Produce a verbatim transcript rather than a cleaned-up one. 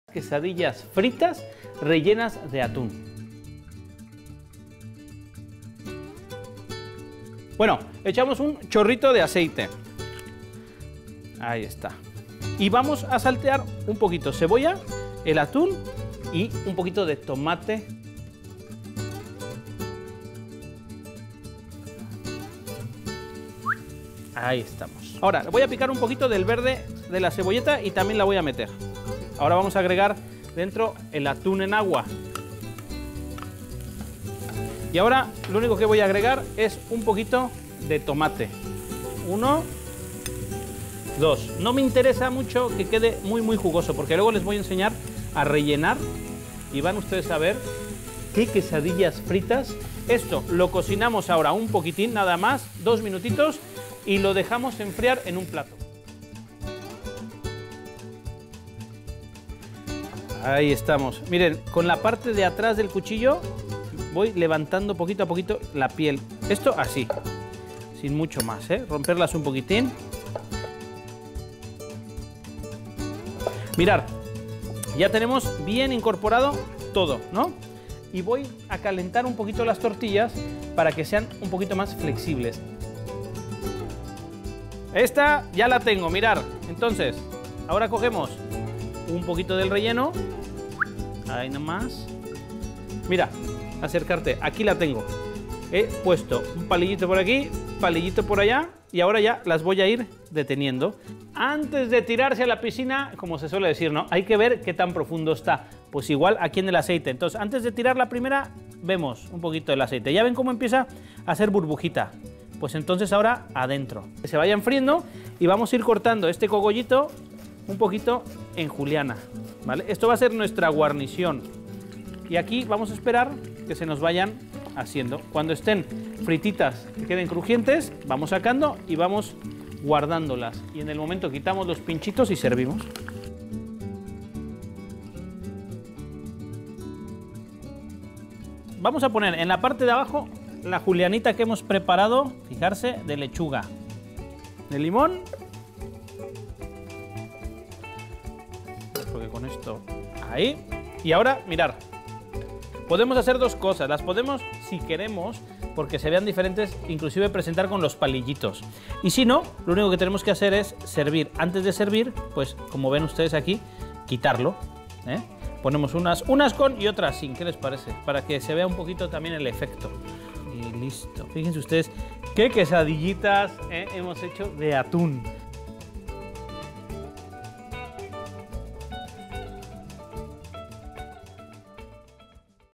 Quesadillas fritas rellenas de atún. Bueno, echamos un chorrito de aceite. Ahí está. Y vamos a saltear un poquito cebolla, el atún y un poquito de tomate. Ahí estamos. Ahora, voy a picar un poquito del verde de la cebolleta y también la voy a meter. Ahora vamos a agregar dentro el atún en agua. Y ahora lo único que voy a agregar es un poquito de tomate. Uno, dos. No me interesa mucho que quede muy muy jugoso porque luego les voy a enseñar a rellenar y van ustedes a ver qué quesadillas fritas. Esto lo cocinamos ahora un poquitín, nada más, dos minutitos y lo dejamos enfriar en un plato. Ahí estamos. Miren, con la parte de atrás del cuchillo voy levantando poquito a poquito la piel. Esto así, sin mucho más, ¿eh? Romperlas un poquitín. Mirad, ya tenemos bien incorporado todo, ¿no? Y voy a calentar un poquito las tortillas para que sean un poquito más flexibles. Esta ya la tengo, mirad. Entonces, ahora cogemos un poquito del relleno. Ahí nomás. Mira, acercarte. Aquí la tengo. He puesto un palillito por aquí, palillito por allá y ahora ya las voy a ir deteniendo. Antes de tirarse a la piscina, como se suele decir, ¿no? Hay que ver qué tan profundo está. Pues igual aquí en el aceite. Entonces, antes de tirar la primera, vemos un poquito del aceite. ¿Ya ven cómo empieza a hacer burbujita? Pues entonces ahora adentro. Que se vayan friendo y vamos a ir cortando este cogollito un poquito en juliana, ¿vale? Esto va a ser nuestra guarnición. Y aquí vamos a esperar que se nos vayan haciendo. Cuando estén frititas, que queden crujientes, vamos sacando y vamos guardándolas. Y en el momento quitamos los pinchitos y servimos. Vamos a poner en la parte de abajo la julianita que hemos preparado, fijarse, de lechuga, de limón. Porque con esto, ahí. Y ahora, mirad, podemos hacer dos cosas. Las podemos, si queremos, porque se vean diferentes, inclusive presentar con los palillitos. Y si no, lo único que tenemos que hacer es servir. Antes de servir, pues como ven ustedes aquí, quitarlo, ¿eh? Ponemos unas, unas con y otras sin, ¿qué les parece? Para que se vea un poquito también el efecto. Y listo. Fíjense ustedes qué quesadillitas, ¿eh? hemos hecho de atún.